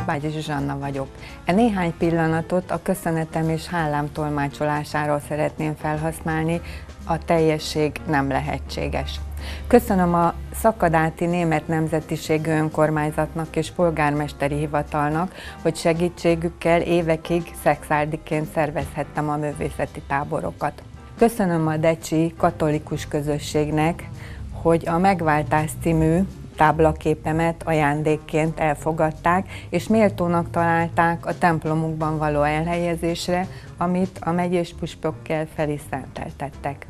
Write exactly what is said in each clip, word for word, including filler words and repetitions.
Bágyi Zsuzsanna vagyok. E néhány pillanatot a köszönetem és hálám tolmácsolásáról szeretném felhasználni, a teljesség nem lehetséges. Köszönöm a Szakadáti Német Nemzetiségű Önkormányzatnak és Polgármesteri Hivatalnak, hogy segítségükkel évekig szekszárdiként szervezhettem a művészeti táborokat. Köszönöm a decsi katolikus közösségnek, hogy a Megváltás című táblaképemet ajándékként elfogadták, és méltónak találták a templomukban való elhelyezésre, amit a megyés püspökkel fel is szenteltettek.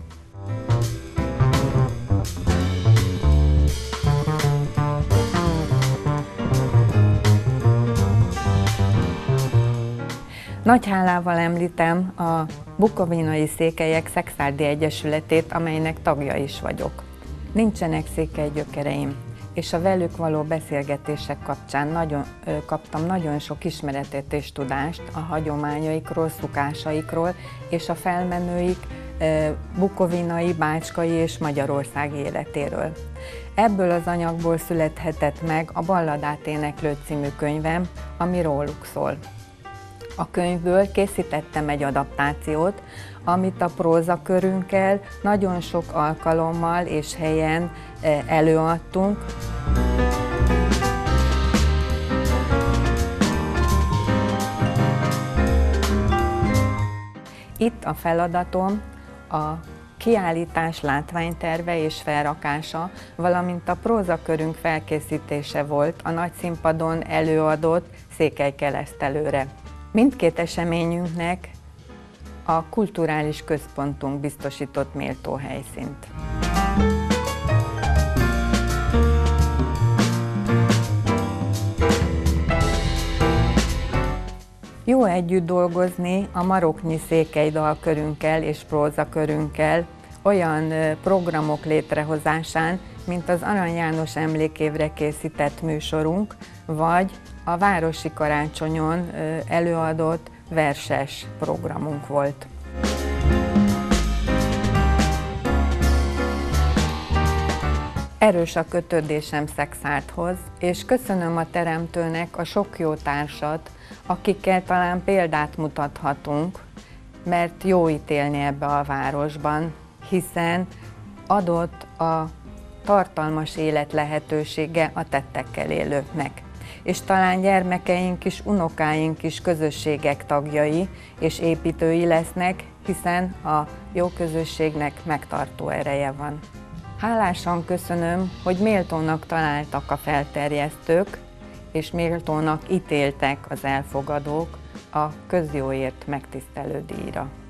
Nagy hálával említem a Bukovinai Székelyek Szekszárdi Egyesületét, amelynek tagja is vagyok. Nincsenek székely gyökereim, és a velük való beszélgetések kapcsán nagyon, ö, kaptam nagyon sok ismeretet és tudást a hagyományaikról, szokásaikról és a felmenőik ö, bukovinai, bácskai és magyarországi életéről. Ebből az anyagból születhetett meg a Balladát éneklő című könyvem, ami róluk szól. A könyvből készítettem egy adaptációt, amit a prózakörünkkel nagyon sok alkalommal és helyen előadtunk. Itt a feladatom a kiállítás látványterve és felrakása, valamint a prózakörünk felkészítése volt a nagyszínpadon előadott Székelykeresztelőre. Mindkét eseményünknek a kulturális központunk biztosított méltó helyszínt. Jó együtt dolgozni a Maroknyi Székely dalkörünkkel és prózakörünkkel olyan programok létrehozásán, mint az Arany János emlékévre készített műsorunk, vagy a Városi Karácsonyon előadott verses programunk volt. Erős a kötődésem Szekszárdhoz, és köszönöm a Teremtőnek a sok jó társat, akikkel talán példát mutathatunk, mert jó itt élni ebbe a városban, hiszen adott a tartalmas élet lehetősége a tettekkel élőknek. És talán gyermekeink is, unokáink is közösségek tagjai és építői lesznek, hiszen a jó közösségnek megtartó ereje van. Hálásan köszönöm, hogy méltónak találtak a felterjesztők, és méltónak ítéltek az elfogadók a közjóért megtisztelő díjra.